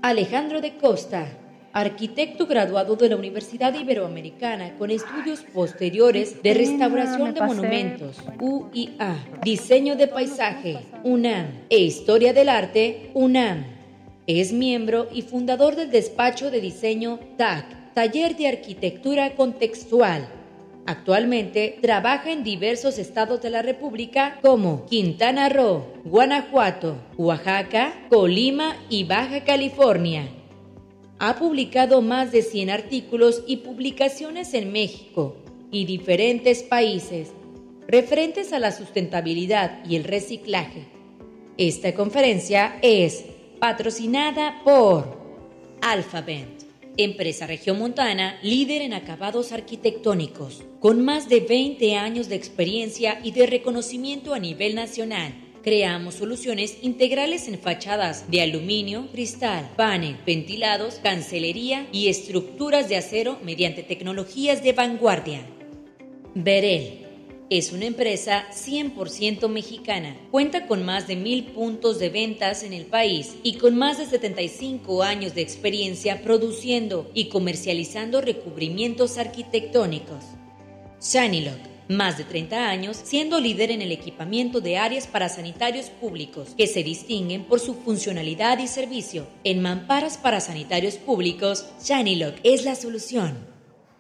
Alejandro de Costa, arquitecto graduado de la Universidad Iberoamericana con estudios posteriores de restauración de monumentos, UIA, diseño de paisaje, UNAM, e historia del arte, UNAM. Es miembro y fundador del despacho de diseño TAC, Taller de Arquitectura Contextual. Actualmente trabaja en diversos estados de la República como Quintana Roo, Guanajuato, Oaxaca, Colima y Baja California. Ha publicado más de 100 artículos y publicaciones en México y diferentes países referentes a la sustentabilidad y el reciclaje. Esta conferencia es patrocinada por Alphabet, empresa regiomontana líder en acabados arquitectónicos, con más de 20 años de experiencia y de reconocimiento a nivel nacional. Creamos soluciones integrales en fachadas de aluminio, cristal, panel, ventilados, cancelería y estructuras de acero mediante tecnologías de vanguardia. Berel es una empresa 100% mexicana. Cuenta con más de 1000 puntos de ventas en el país y con más de 75 años de experiencia produciendo y comercializando recubrimientos arquitectónicos. Shanilog, más de 30 años siendo líder en el equipamiento de áreas para sanitarios públicos que se distinguen por su funcionalidad y servicio. En mamparas para sanitarios públicos, Shanilog es la solución.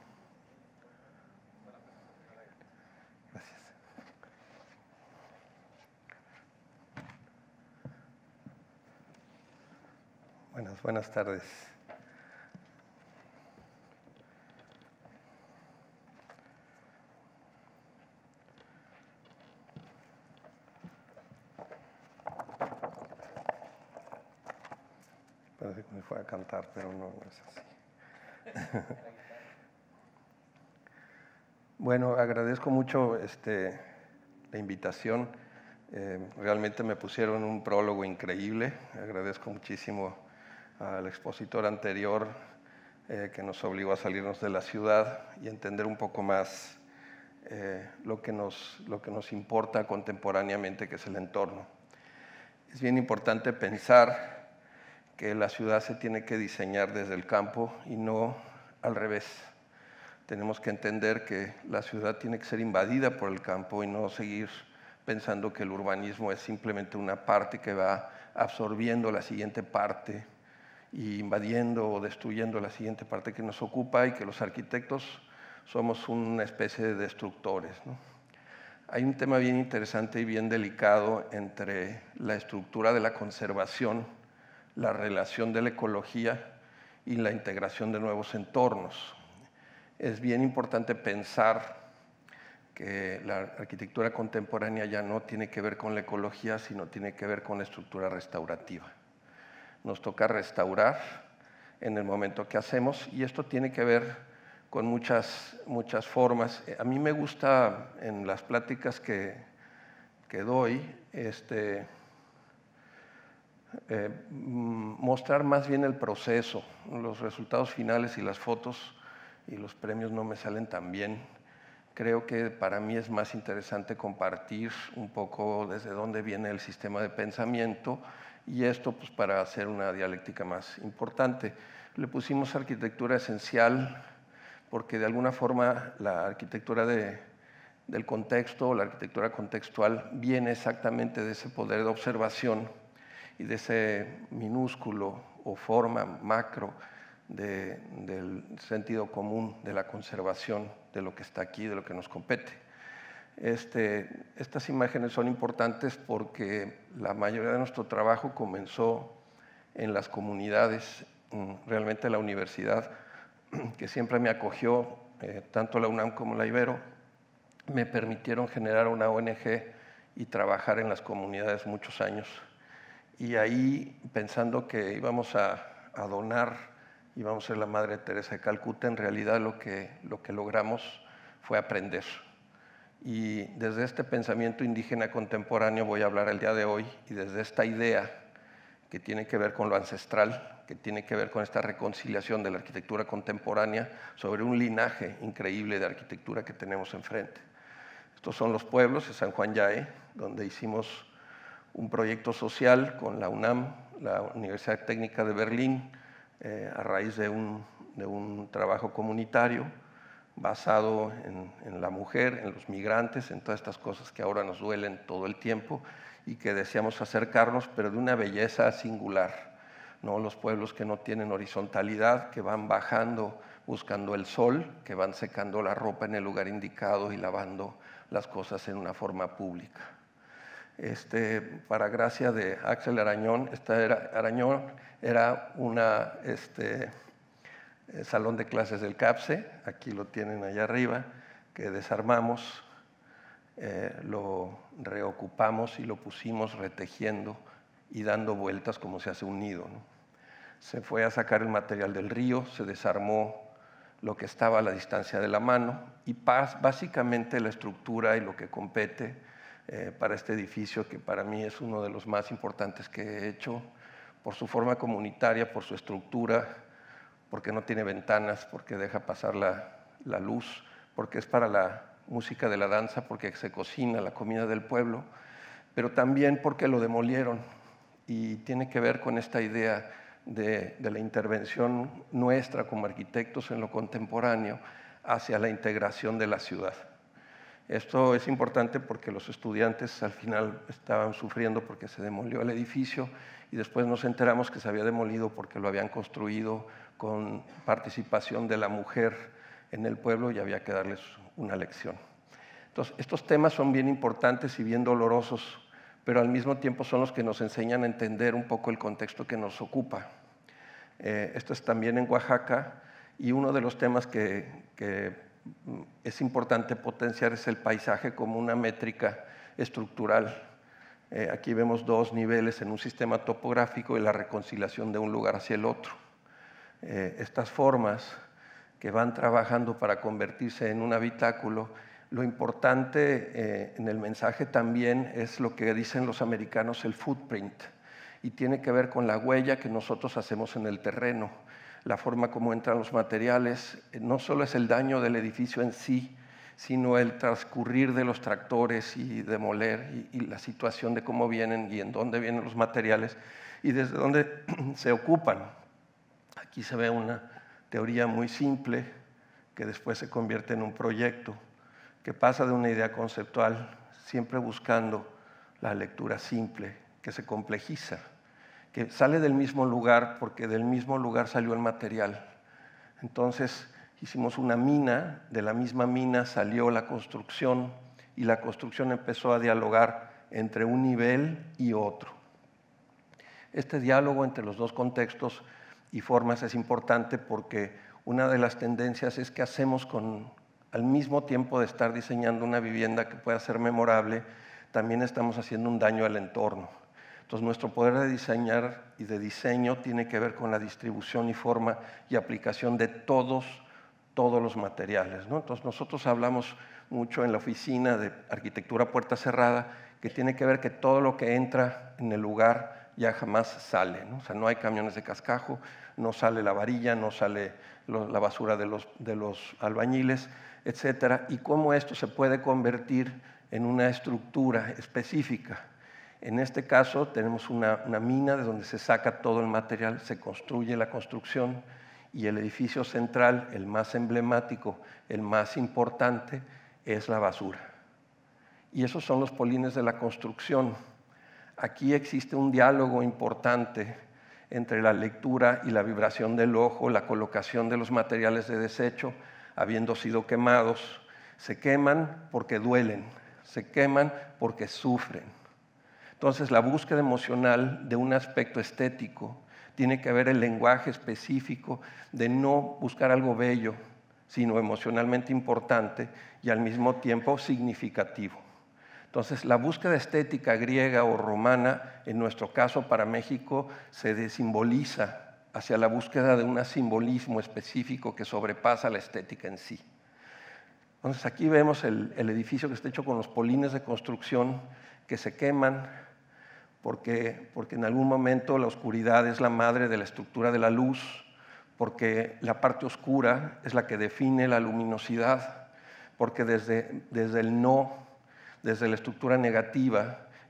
Buenas tardes. Parece que me fue a cantar, pero no es así. Bueno, agradezco mucho la invitación. Realmente me pusieron un prólogo increíble. Agradezco muchísimo al expositor anterior que nos obligó a salirnos de la ciudad y entender un poco más lo que nos importa contemporáneamente, que es el entorno. Es bien importante pensar que la ciudad se tiene que diseñar desde el campo y no al revés. Tenemos que entender que la ciudad tiene que ser invadida por el campo y no seguir pensando que el urbanismo es simplemente una parte que va absorbiendo la siguiente parte y invadiendo o destruyendo la siguiente parte que nos ocupa, y que los arquitectos somos una especie de destructores, ¿no? Hay un tema bien interesante y bien delicado entre la estructura de la conservación, la relación de la ecología y la integración de nuevos entornos. Es bien importante pensar que la arquitectura contemporánea ya no tiene que ver con la ecología, sino tiene que ver con la estructura restaurativa. Nos toca restaurar en el momento que hacemos, y esto tiene que ver con muchas formas. A mí me gusta en las pláticas que doy mostrar más bien el proceso. Los resultados finales y las fotos y los premios no me salen tan bien. Creo que para mí es más interesante compartir un poco desde dónde viene el sistema de pensamiento, y esto pues para hacer una dialéctica más importante. Le pusimos arquitectura esencial porque de alguna forma la arquitectura del contexto, la arquitectura contextual, viene exactamente de ese poder de observación y de ese minúsculo o forma macro del sentido común, de la conservación de lo que está aquí, de lo que nos compete. Estas imágenes son importantes porque la mayoría de nuestro trabajo comenzó en las comunidades. Realmente la universidad, que siempre me acogió, tanto la UNAM como la Ibero, me permitieron generar una ONG y trabajar en las comunidades muchos años. Y ahí, pensando que íbamos a donar, íbamos a ser la Madre Teresa de Calcuta, en realidad lo que logramos fue aprender. Y desde este pensamiento indígena contemporáneo voy a hablar el día de hoy, y desde esta idea que tiene que ver con lo ancestral, que tiene que ver con esta reconciliación de la arquitectura contemporánea sobre un linaje increíble de arquitectura que tenemos enfrente. Estos son los pueblos de San Juan Yaé, donde hicimos un proyecto social con la UNAM, la Universidad Técnica de Berlín, a raíz de un trabajo comunitario basado en la mujer, en los migrantes, en todas estas cosas que ahora nos duelen todo el tiempo y que deseamos acercarnos, pero de una belleza singular, ¿no? Los pueblos que no tienen horizontalidad, que van bajando buscando el sol, que van secando la ropa en el lugar indicado y lavando las cosas en una forma pública. Para gracia de Axel Arañón, Arañón era un salón de clases del CAPSE, aquí lo tienen allá arriba, que desarmamos, lo reocupamos y lo pusimos retejiendo y dando vueltas como se hace un nido, ¿no? Se fue a sacar el material del río, se desarmó lo que estaba a la distancia de la mano y básicamente la estructura y lo que compete para este edificio, que para mí es uno de los más importantes que he hecho, por su forma comunitaria, por su estructura, porque no tiene ventanas, porque deja pasar la luz, porque es para la música de la danza, porque se cocina la comida del pueblo, pero también porque lo demolieron y tiene que ver con esta idea de la intervención nuestra como arquitectos en lo contemporáneo hacia la integración de la ciudad. Esto es importante porque los estudiantes al final estaban sufriendo porque se demolió el edificio y después nos enteramos que se había demolido porque lo habían construido con participación de la mujer en el pueblo y había que darles una lección. Entonces, estos temas son bien importantes y bien dolorosos, pero al mismo tiempo son los que nos enseñan a entender un poco el contexto que nos ocupa. Esto es también en Oaxaca y uno de los temas que es importante potenciar es el paisaje como una métrica estructural. Aquí vemos dos niveles en un sistema topográfico y la reconciliación de un lugar hacia el otro. Estas formas que van trabajando para convertirse en un habitáculo, lo importante en el mensaje también es lo que dicen los americanos, el footprint, y tiene que ver con la huella que nosotros hacemos en el terreno, la forma como entran los materiales. No solo es el daño del edificio en sí, sino el transcurrir de los tractores y demoler y la situación de cómo vienen y en dónde vienen los materiales y desde dónde se ocupan. Aquí se ve una teoría muy simple que después se convierte en un proyecto, que pasa de una idea conceptual, siempre buscando la lectura simple, que se complejiza, que sale del mismo lugar porque del mismo lugar salió el material. Entonces hicimos una mina, de la misma mina salió la construcción y la construcción empezó a dialogar entre un nivel y otro. Este diálogo entre los dos contextos y formas es importante porque una de las tendencias es que hacemos al mismo tiempo de estar diseñando una vivienda que pueda ser memorable, también estamos haciendo un daño al entorno. Entonces, nuestro poder de diseñar y de diseño tiene que ver con la distribución y forma y aplicación de todos los materiales, ¿no? Entonces, nosotros hablamos mucho en la oficina de arquitectura puerta cerrada, que tiene que ver que todo lo que entra en el lugar ya jamás sale, ¿no? O sea, no hay camiones de cascajo, no sale la varilla, no sale la basura de los albañiles, etcétera, y cómo esto se puede convertir en una estructura específica. En este caso tenemos una mina de donde se saca todo el material, se construye la construcción y el edificio central, el más emblemático, el más importante, es la basura. Y esos son los polines de la construcción. Aquí existe un diálogo importante entre la lectura y la vibración del ojo, la colocación de los materiales de desecho, habiendo sido quemados. Se queman porque duelen, se queman porque sufren. Entonces, la búsqueda emocional de un aspecto estético tiene que ver el lenguaje específico de no buscar algo bello, sino emocionalmente importante y al mismo tiempo significativo. Entonces, la búsqueda estética griega o romana, en nuestro caso para México, se desimboliza hacia la búsqueda de un simbolismo específico que sobrepasa la estética en sí. Entonces, aquí vemos el edificio que está hecho con los polines de construcción que se queman porque en algún momento la oscuridad es la madre de la estructura de la luz, porque la parte oscura es la que define la luminosidad, porque desde el no, desde la estructura negativa,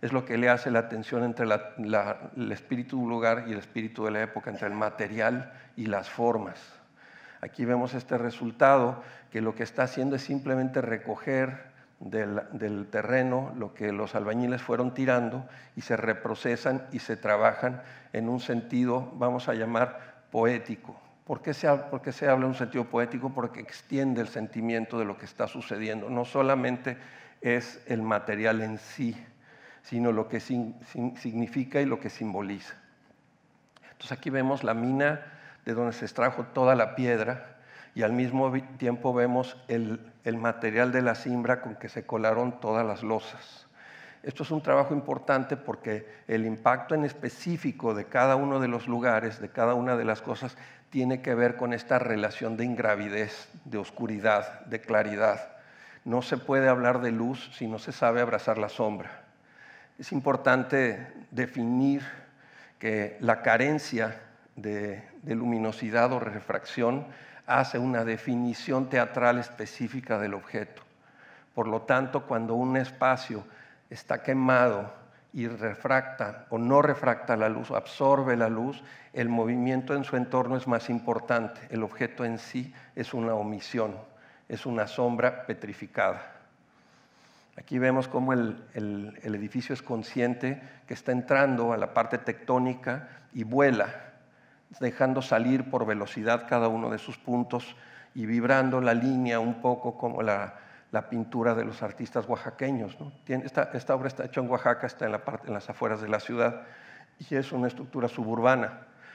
es lo que le hace la tensión entre el espíritu de un lugar y el espíritu de la época, entre el material y las formas. Aquí vemos este resultado, que lo que está haciendo es simplemente recoger del terreno lo que los albañiles fueron tirando y se reprocesan y se trabajan en un sentido, vamos a llamar, poético. ¿Por qué se habla en un sentido poético? Porque extiende el sentimiento de lo que está sucediendo. No solamente es el material en sí, sino lo que significa y lo que simboliza. Entonces aquí vemos la mina de donde se extrajo toda la piedra y al mismo tiempo vemos el material de la cimbra con que se colaron todas las losas. Esto es un trabajo importante porque el impacto en específico de cada uno de los lugares, de cada una de las cosas, tiene que ver con esta relación de ingravidez, de oscuridad, de claridad. No se puede hablar de luz si no se sabe abrazar la sombra. Es importante definir que la carencia de luminosidad o refracción hace una definición teatral específica del objeto. Por lo tanto, cuando un espacio está quemado y refracta o no refracta la luz, o absorbe la luz, el movimiento en su entorno es más importante. El objeto en sí es una omisión, es una sombra petrificada. Aquí vemos cómo el edificio es consciente que está entrando a la parte tectónica y vuela, dejando salir por velocidad cada uno de sus puntos y vibrando la línea un poco como la pintura de los artistas oaxaqueños, ¿no? Esta obra está hecha en Oaxaca, está en las afueras de la ciudad y es una estructura suburbana.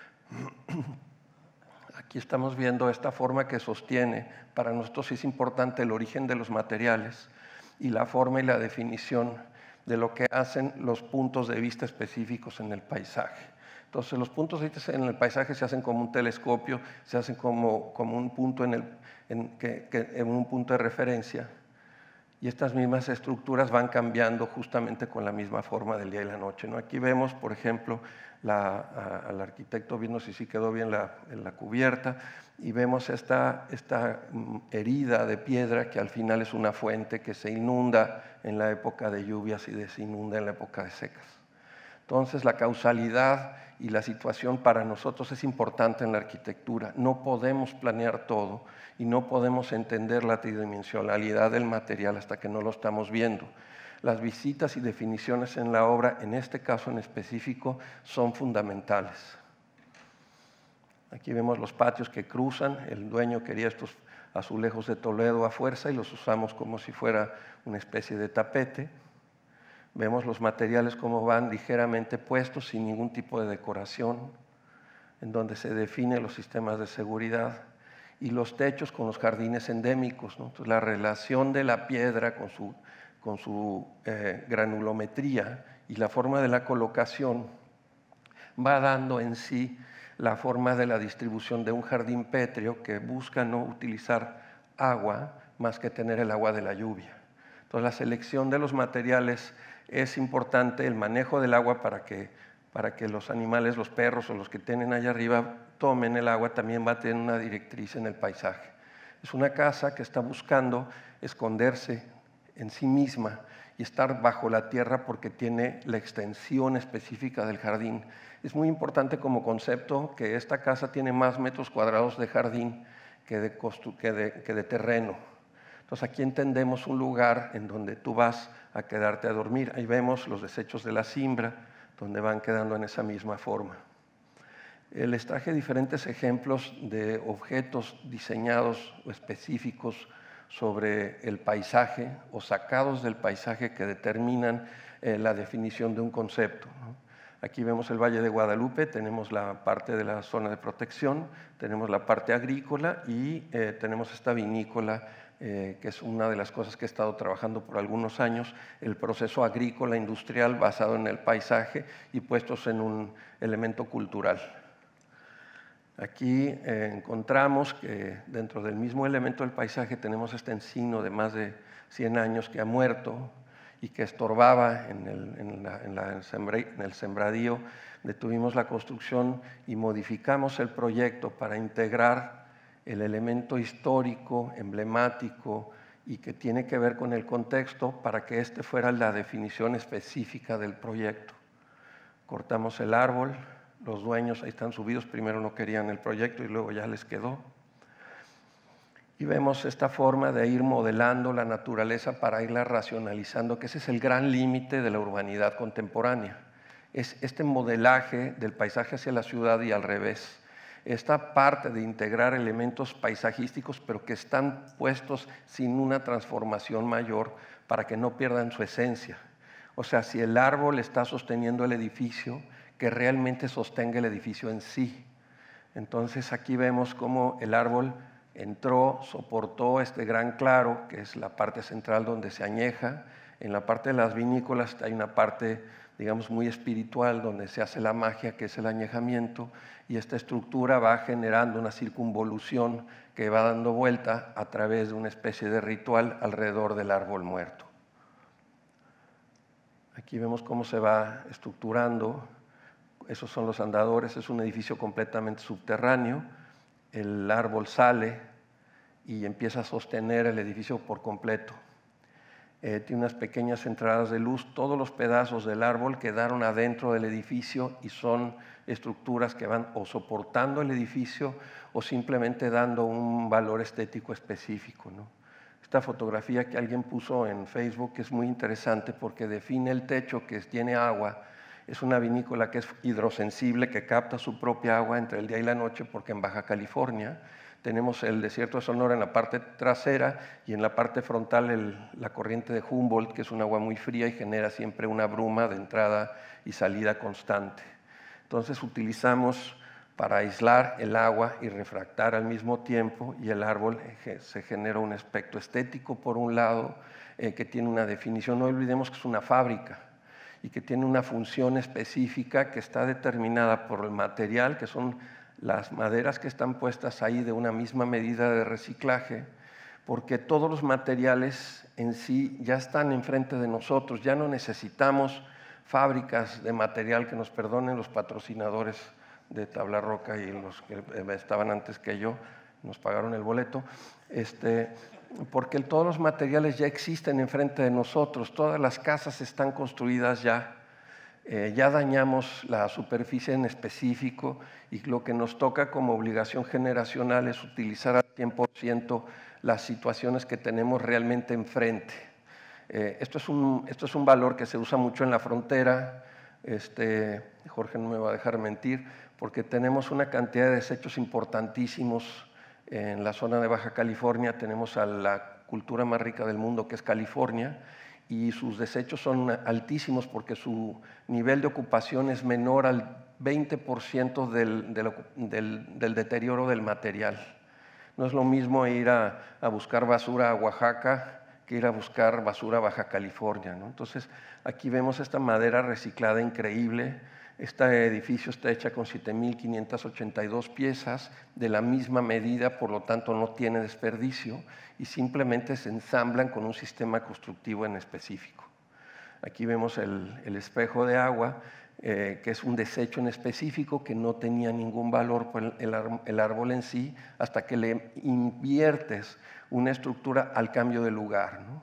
Aquí estamos viendo esta forma que sostiene. Para nosotros es importante el origen de los materiales y la forma y la definición de lo que hacen los puntos de vista específicos en el paisaje. Entonces, los puntos de vista en el paisaje se hacen como un telescopio, se hacen como un punto en un punto de referencia. Y estas mismas estructuras van cambiando justamente con la misma forma del día y la noche, ¿no? Aquí vemos, por ejemplo, al arquitecto viendo si sí quedó bien la cubierta y vemos esta herida de piedra que al final es una fuente que se inunda en la época de lluvias y se inunda en la época de secas. Entonces, la causalidad y la situación para nosotros es importante en la arquitectura. No podemos planear todo y no podemos entender la tridimensionalidad del material hasta que no lo estamos viendo. Las visitas y definiciones en la obra, en este caso en específico, son fundamentales. Aquí vemos los patios que cruzan. El dueño quería estos azulejos de Toledo a fuerza y los usamos como si fuera una especie de tapete. Vemos los materiales como van ligeramente puestos sin ningún tipo de decoración, en donde se definen los sistemas de seguridad y los techos con los jardines endémicos, ¿no? Entonces, la relación de la piedra con su granulometría y la forma de la colocación va dando en sí la forma de la distribución de un jardín pétreo que busca no utilizar agua más que tener el agua de la lluvia. Entonces, la selección de los materiales es importante, el manejo del agua para que los animales, los perros o los que tienen allá arriba tomen el agua, también va a tener una directriz en el paisaje. Es una casa que está buscando esconderse en sí misma y estar bajo la tierra porque tiene la extensión específica del jardín. Es muy importante como concepto que esta casa tiene más metros cuadrados de jardín que de terreno. Entonces aquí entendemos un lugar en donde tú vas a quedarte a dormir. Ahí vemos los desechos de la cimbra, donde van quedando en esa misma forma. Les traje diferentes ejemplos de objetos diseñados o específicos sobre el paisaje o sacados del paisaje que determinan la definición de un concepto, ¿no? Aquí vemos el Valle de Guadalupe, tenemos la parte de la zona de protección, tenemos la parte agrícola y tenemos esta vinícola, que es una de las cosas que he estado trabajando por algunos años, el proceso agrícola industrial basado en el paisaje y puestos en un elemento cultural. Aquí encontramos que dentro del mismo elemento del paisaje tenemos este encino de más de 100 años que ha muerto y que estorbaba en el sembradío. Detuvimos la construcción y modificamos el proyecto para integrar el elemento histórico, emblemático y que tiene que ver con el contexto para que este fuera la definición específica del proyecto. Cortamos el árbol, los dueños ahí están subidos, primero no querían el proyecto y luego ya les quedó. Y vemos esta forma de ir modelando la naturaleza para irla racionalizando, que ese es el gran límite de la urbanidad contemporánea. Es este modelaje del paisaje hacia la ciudad y al revés. Esta parte de integrar elementos paisajísticos, pero que están puestos sin una transformación mayor para que no pierdan su esencia. O sea, si el árbol está sosteniendo el edificio, que realmente sostenga el edificio en sí. Entonces aquí vemos cómo el árbol entró, soportó este gran claro, que es la parte central donde se añeja. En la parte de las vinícolas hay una parte, digamos, muy espiritual, donde se hace la magia, que es el añejamiento, y esta estructura va generando una circunvolución que va dando vuelta a través de una especie de ritual alrededor del árbol muerto. Aquí vemos cómo se va estructurando. Esos son los andadores, es un edificio completamente subterráneo. El árbol sale y empieza a sostener el edificio por completo. Tiene unas pequeñas entradas de luz. Todos los pedazos del árbol quedaron adentro del edificio y son estructuras que van o soportando el edificio o simplemente dando un valor estético específico, ¿no? Esta fotografía que alguien puso en Facebook es muy interesante porque define el techo que tiene agua. Es una vinícola que es hidrosensible, que capta su propia agua entre el día y la noche, porque en Baja California tenemos el desierto de Sonora en la parte trasera y en la parte frontal la corriente de Humboldt, que es un agua muy fría y genera siempre una bruma de entrada y salida constante. Entonces utilizamos para aislar el agua y refractar al mismo tiempo, y el árbol se genera un aspecto estético por un lado, que tiene una definición. No olvidemos que es una fábrica y que tiene una función específica que está determinada por el material, que son las maderas que están puestas ahí de una misma medida de reciclaje, porque todos los materiales en sí ya están enfrente de nosotros, ya no necesitamos fábricas de material, que nos perdonen los patrocinadores de Tabla Roca y los que estaban antes que yo, nos pagaron el boleto, porque todos los materiales ya existen enfrente de nosotros, todas las casas están construidas ya. Ya dañamos la superficie en específico y lo que nos toca como obligación generacional es utilizar al 100% las situaciones que tenemos realmente enfrente. Esto es un valor que se usa mucho en la frontera. Jorge no me va a dejar mentir, porque tenemos una cantidad de desechos importantísimos en la zona de Baja California. Tenemos a la cultura más rica del mundo, que es California, y sus desechos son altísimos porque su nivel de ocupación es menor al 20% del deterioro del material. No es lo mismo ir a buscar basura a Oaxaca que ir a buscar basura a Baja California, ¿no? Entonces, aquí vemos esta madera reciclada increíble. Este edificio está hecha con 7.582 piezas de la misma medida, por lo tanto no tiene desperdicio y simplemente se ensamblan con un sistema constructivo en específico. Aquí vemos el espejo de agua, que es un desecho en específico que no tenía ningún valor por el árbol en sí, hasta que le inviertes una estructura al cambio de lugar, ¿no?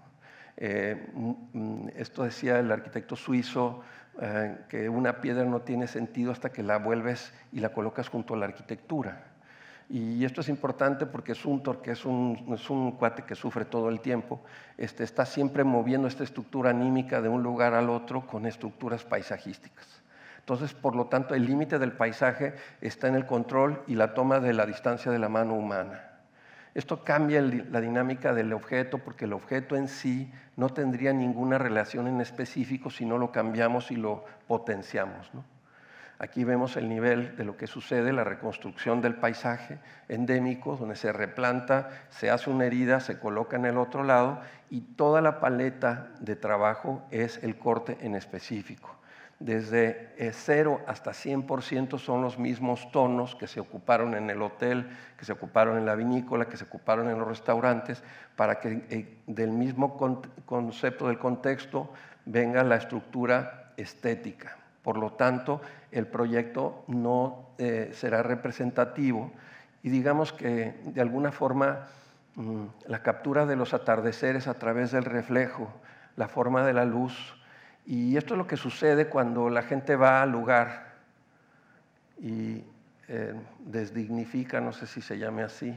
Esto decía el arquitecto suizo, que una piedra no tiene sentido hasta que la vuelves y la colocas junto a la arquitectura. Y esto es importante porque Zumthor, que es un cuate que sufre todo el tiempo, está siempre moviendo esta estructura anímica de un lugar al otro con estructuras paisajísticas. Entonces, por lo tanto, el límite del paisaje está en el control y la toma de la distancia de la mano humana. Esto cambia la dinámica del objeto, porque el objeto en sí no tendría ninguna relación en específico si no lo cambiamos y lo potenciamos, ¿no? Aquí vemos el nivel de lo que sucede, la reconstrucción del paisaje endémico, donde se replanta, se hace una herida, se coloca en el otro lado y toda la paleta de trabajo es el corte en específico. Desde 0 hasta 100% son los mismos tonos que se ocuparon en el hotel, que se ocuparon en la vinícola, que se ocuparon en los restaurantes, para que del mismo concepto del contexto venga la estructura estética. Por lo tanto, el proyecto no será representativo y digamos que de alguna forma la captura de los atardeceres a través del reflejo, la forma de la luz. Y esto es lo que sucede cuando la gente va al lugar y desdignifica, no sé si se llame así.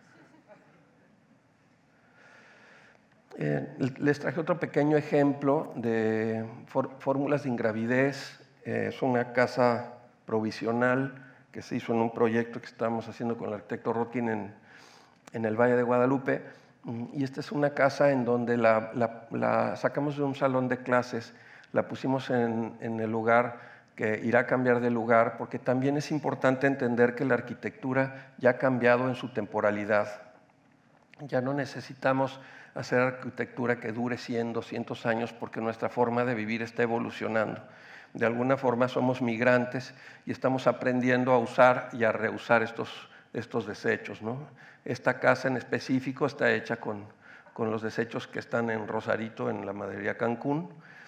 Les traje otro pequeño ejemplo de fórmulas de ingravidez. Es una casa provisional que se hizo en un proyecto que estamos haciendo con el arquitecto Rotkin en el Valle de Guadalupe. Y esta es una casa en donde la sacamos de un salón de clases, la pusimos en el lugar que irá a cambiar de lugar, porque también es importante entender que la arquitectura ya ha cambiado en su temporalidad. Ya no necesitamos hacer arquitectura que dure 100, 200 años porque nuestra forma de vivir está evolucionando. De alguna forma somos migrantes y estamos aprendiendo a usar y a reusar estos desechos, ¿no? Esta casa en específico está hecha con los desechos que están en Rosarito, en la Maderería Cancún,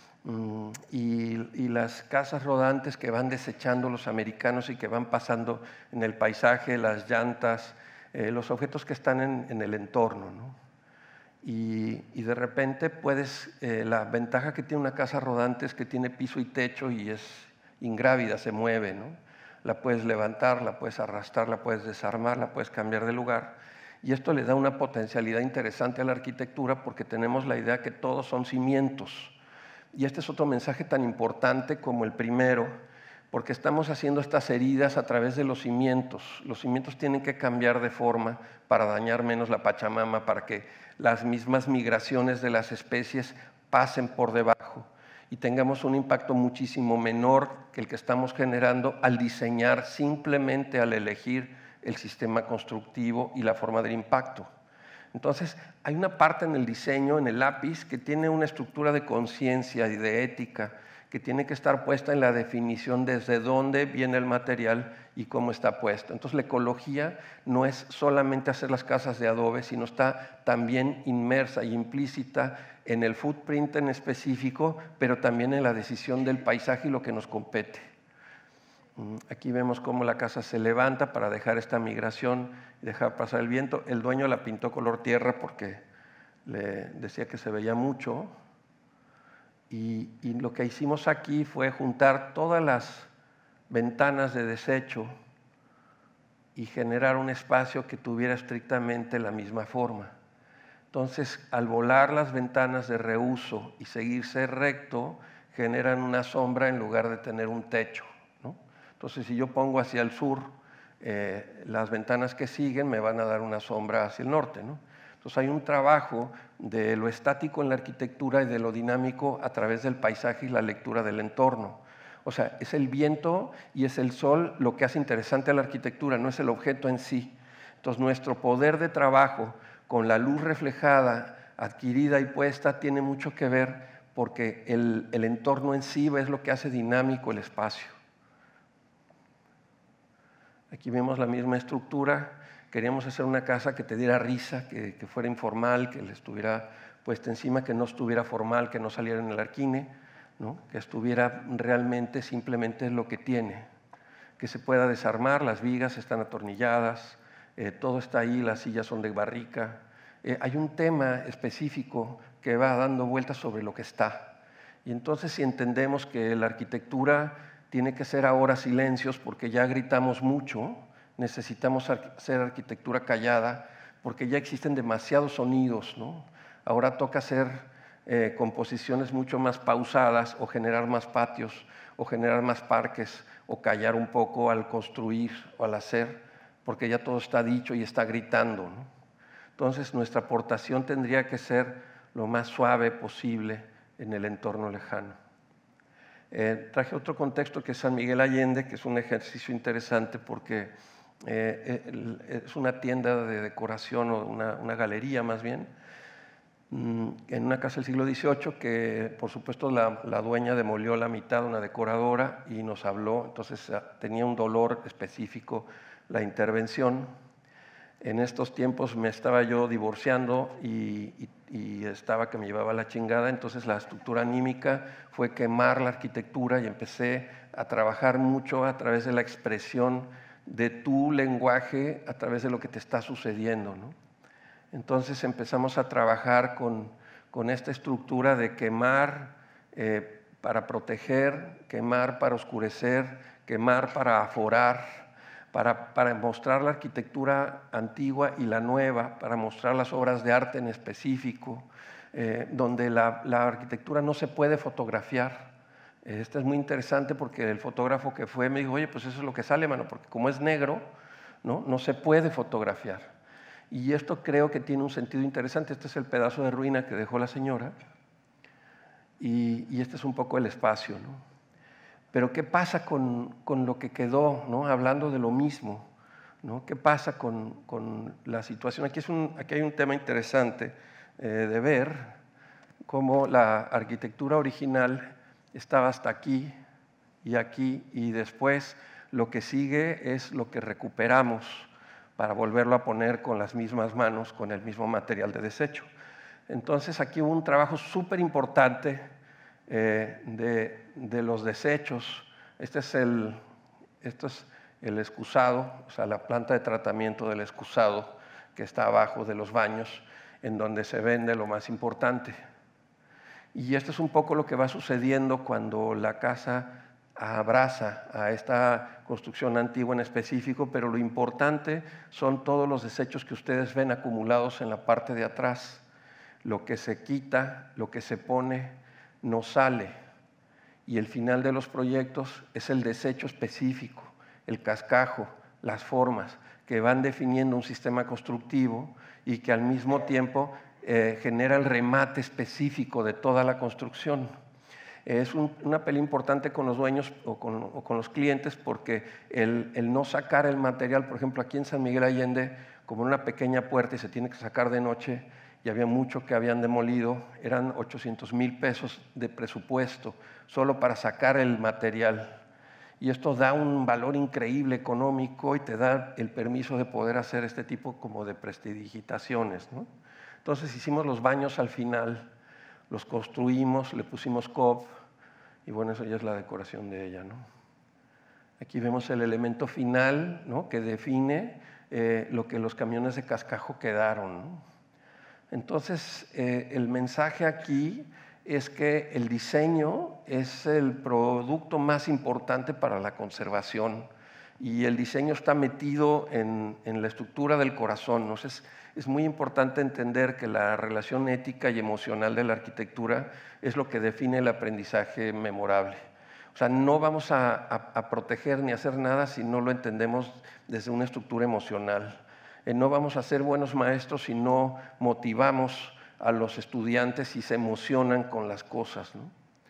y las casas rodantes que van desechando los americanos y que van pasando en el paisaje, las llantas, los objetos que están en el entorno, ¿no? Y de repente la ventaja que tiene una casa rodante es que tiene piso y techo y es ingrávida, se mueve, ¿no? La puedes levantar, la puedes arrastrar, la puedes desarmar, la puedes cambiar de lugar. Y esto le da una potencialidad interesante a la arquitectura porque tenemos la idea que todos son cimientos. Y este es otro mensaje tan importante como el primero, porque estamos haciendo estas heridas a través de los cimientos. Los cimientos tienen que cambiar de forma para dañar menos la Pachamama, para que las mismas migraciones de las especies pasen por debajo y tengamos un impacto muchísimo menor que el que estamos generando al diseñar, simplemente al elegir el sistema constructivo y la forma del impacto. Entonces, hay una parte en el diseño, en el lápiz, que tiene una estructura de conciencia y de ética que tiene que estar puesta en la definición desde dónde viene el material y cómo está puesto. Entonces, la ecología no es solamente hacer las casas de adobe, sino está también inmersa y implícita en el footprint en específico, pero también en la decisión del paisaje y lo que nos compete. Aquí vemos cómo la casa se levanta para dejar esta migración y dejar pasar el viento. El dueño la pintó color tierra porque le decía que se veía mucho. Y lo que hicimos aquí fue juntar todas las ventanas de desecho y generar un espacio que tuviera estrictamente la misma forma. Entonces, al volar las ventanas de reuso y seguirse recto, generan una sombra en lugar de tener un techo, ¿no? Entonces, si yo pongo hacia el sur, las ventanas que siguen me van a dar una sombra hacia el norte, ¿no? Entonces hay un trabajo de lo estático en la arquitectura y de lo dinámico a través del paisaje y la lectura del entorno. O sea, es el viento y es el sol lo que hace interesante a la arquitectura, no es el objeto en sí. Entonces nuestro poder de trabajo con la luz reflejada, adquirida y puesta, tiene mucho que ver porque el entorno en sí es lo que hace dinámico el espacio. Aquí vemos la misma estructura. Queríamos hacer una casa que te diera risa, que fuera informal, que le estuviera puesta encima, que no estuviera formal, que no saliera en el arquine, ¿no? Que estuviera realmente simplemente lo que tiene, que se pueda desarmar, las vigas están atornilladas, todo está ahí, las sillas son de barrica. Hay un tema específico que va dando vueltas sobre lo que está. Y entonces si entendemos que la arquitectura tiene que ser ahora silencios porque ya gritamos mucho, necesitamos hacer arquitectura callada porque ya existen demasiados sonidos, ¿no? Ahora toca hacer composiciones mucho más pausadas o generar más patios o generar más parques o callar un poco al construir o al hacer porque ya todo está dicho y está gritando, ¿no? Entonces nuestra aportación tendría que ser lo más suave posible en el entorno lejano. Traje otro contexto que es San Miguel Allende, que es un ejercicio interesante porque es una tienda de decoración o una galería más bien, en una casa del siglo XVIII que por supuesto la dueña demolió la mitad, una decoradora, y nos habló. Entonces tenía un dolor específico la intervención. En estos tiempos me estaba yo divorciando y estaba que me llevaba la chingada, entonces la estructura anímica fue quemar la arquitectura y empecé a trabajar mucho a través de la expresión de tu lenguaje, a través de lo que te está sucediendo, ¿no? Entonces empezamos a trabajar con esta estructura de quemar para proteger, quemar para oscurecer, quemar para aforar, para mostrar la arquitectura antigua y la nueva, para mostrar las obras de arte en específico, donde la arquitectura no se puede fotografiar. Esto es muy interesante porque el fotógrafo que fue me dijo, oye, pues eso es lo que sale, mano, porque como es negro, no se puede fotografiar. Y esto creo que tiene un sentido interesante. Este es el pedazo de ruina que dejó la señora y este es un poco el espacio, ¿no? Pero ¿qué pasa con lo que quedó, ¿no? Hablando de lo mismo, ¿no? ¿Qué pasa con la situación? Aquí hay un tema interesante de ver cómo la arquitectura original estaba hasta aquí, y después lo que sigue es lo que recuperamos para volverlo a poner con las mismas manos, con el mismo material de desecho. Entonces aquí hubo un trabajo súper importante de los desechos. Este es el excusado, o sea, la planta de tratamiento del excusado que está abajo de los baños, en donde se vende lo más importante. Y esto es un poco lo que va sucediendo cuando la casa abraza a esta construcción antigua en específico, pero lo importante son todos los desechos que ustedes ven acumulados en la parte de atrás. Lo que se quita, lo que se pone, no sale. Y el final de los proyectos es el desecho específico, el cascajo, las formas, que van definiendo un sistema constructivo y que al mismo tiempo genera el remate específico de toda la construcción. Es una pelea importante con los dueños o con los clientes porque el no sacar el material, por ejemplo, aquí en San Miguel Allende, como una pequeña puerta y se tiene que sacar de noche, y había mucho que habían demolido, eran 800,000 pesos de presupuesto solo para sacar el material. Y esto da un valor increíble económico y te da el permiso de poder hacer este tipo como de prestidigitaciones, ¿no? Entonces hicimos los baños al final, los construimos, le pusimos COP y bueno, eso ya es la decoración de ella, ¿no? Aquí vemos el elemento final, ¿no? Que define lo que los camiones de cascajo quedaron, ¿no? Entonces el mensaje aquí es que el diseño es el producto más importante para la conservación y el diseño está metido en la estructura del corazón. Entonces, es muy importante entender que la relación ética y emocional de la arquitectura es lo que define el aprendizaje memorable. O sea, no vamos a proteger ni hacer nada si no lo entendemos desde una estructura emocional. No vamos a ser buenos maestros si no motivamos a los estudiantes y se emocionan con las cosas, ¿no?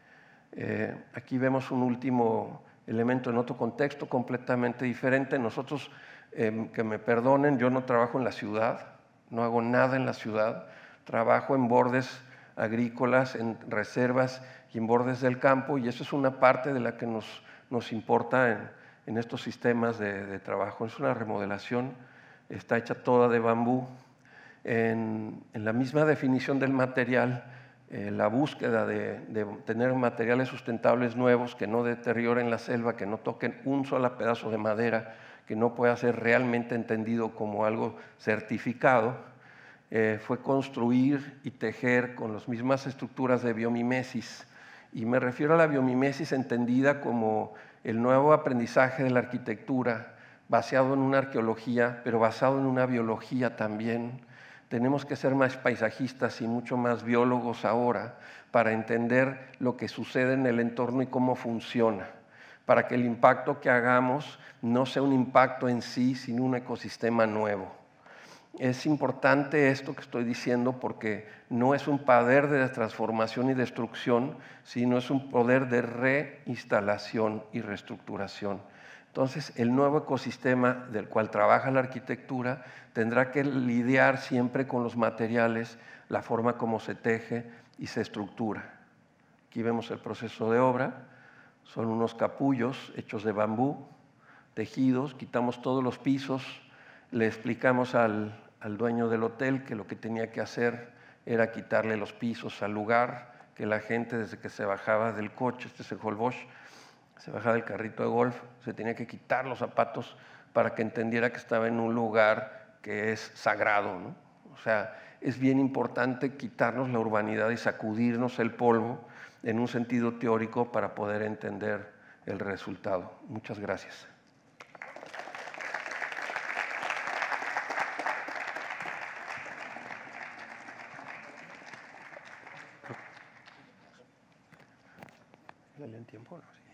Aquí vemos un último elemento en otro contexto completamente diferente. Nosotros, que me perdonen, yo no trabajo en la ciudad, no hago nada en la ciudad, trabajo en bordes agrícolas, en reservas y en bordes del campo, y eso es una parte de la que nos importa en estos sistemas de trabajo. Es una remodelación, está hecha toda de bambú. En la misma definición del material, la búsqueda de tener materiales sustentables nuevos que no deterioren la selva, que no toquen un solo pedazo de madera, que no pueda ser realmente entendido como algo certificado, fue construir y tejer con las mismas estructuras de biomimesis. Y me refiero a la biomimesis entendida como el nuevo aprendizaje de la arquitectura, basado en una arqueología, pero basado en una biología también. Tenemos que ser más paisajistas y mucho más biólogos ahora para entender lo que sucede en el entorno y cómo funciona, para que el impacto que hagamos no sea un impacto en sí, sino un ecosistema nuevo. Es importante esto que estoy diciendo porque no es un poder de transformación y destrucción, sino es un poder de reinstalación y reestructuración. Entonces, el nuevo ecosistema del cual trabaja la arquitectura tendrá que lidiar siempre con los materiales, la forma como se teje y se estructura. Aquí vemos el proceso de obra. Son unos capullos hechos de bambú, tejidos, quitamos todos los pisos, le explicamos al dueño del hotel que lo que tenía que hacer era quitarle los pisos al lugar, que la gente desde que se bajaba del coche, este es el Holbox, se bajaba del carrito de golf, se tenía que quitar los zapatos para que entendiera que estaba en un lugar que es sagrado, ¿no? O sea, es bien importante quitarnos la urbanidad y sacudirnos el polvo en un sentido teórico para poder entender el resultado. Muchas gracias. ¿Le leen tiempo? No, sí.